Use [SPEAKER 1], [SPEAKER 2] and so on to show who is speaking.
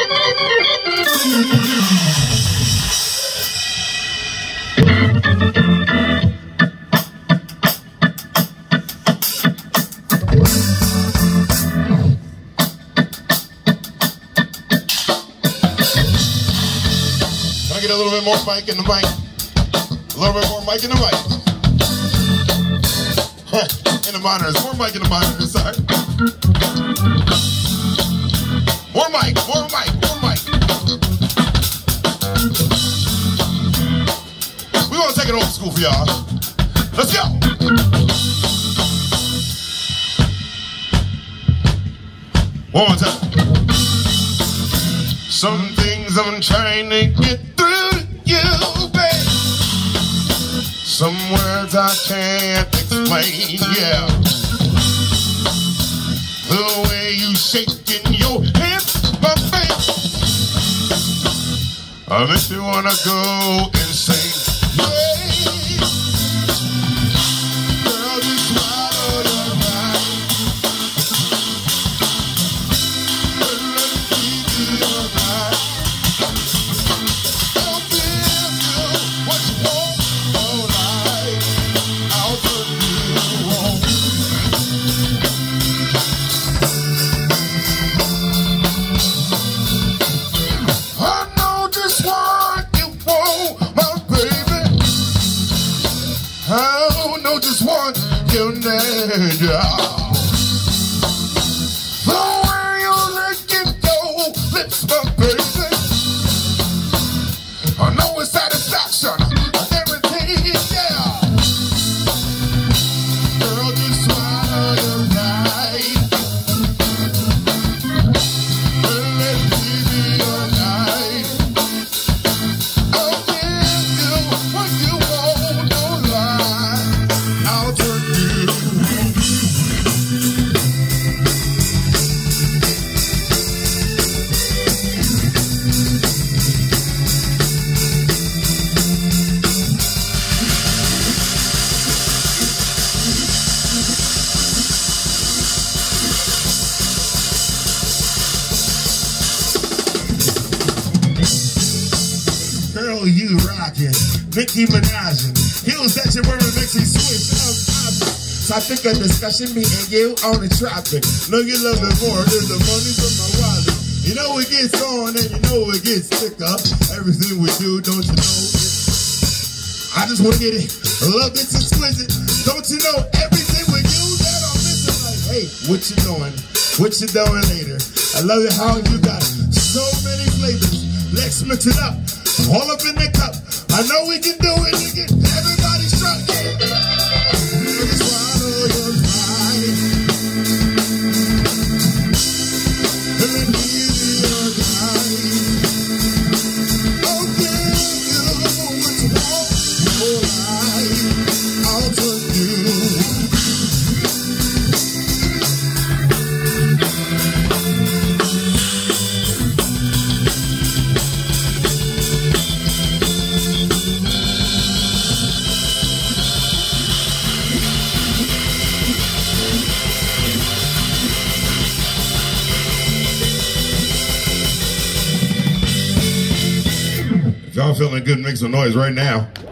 [SPEAKER 1] A little bit more mic in the mic. A little bit more mic in the mic. In the monitors. More mic in the monitors. Sorry. More mic. More mic. More mic. We're going to take it old school for y'all. Let's go. One more time. Some things I'm trying to get through to you, babe. Some words I can't explain, yeah. The way you shaking your hips, my face, I makes me wanna go insane, yeah. Girl, just swallow your pride. I know just want your name, yeah. The way you licking your lips, my baby, I know it's satisfaction and everything, yeah. Girl, just swallow your pride and let me be your guide. I'll give you what you want, don't lie. I'll turn you. Girl, you rockin', Nicki Minajin'. Heels that you wearing makes you switch up. So I think a discussion, me and you on the tropic. Know you love it more than the money from my wallet. You know it gets on and you know it gets thicker. Everything we do, don't you know? I just wanna get it. Love it's exquisite. Don't you know everything we do that I'm missing? Like, hey, what you doing? What you doing later? I love it how you got so many flavors. Let's mix it up. All up in the cup. I know we can do it, nigga. Everybody struck it. Swallow your pride. And let me be your guide. I'll give you what you want. Your life, I'll turn you. If y'all feeling good, make some noise right now.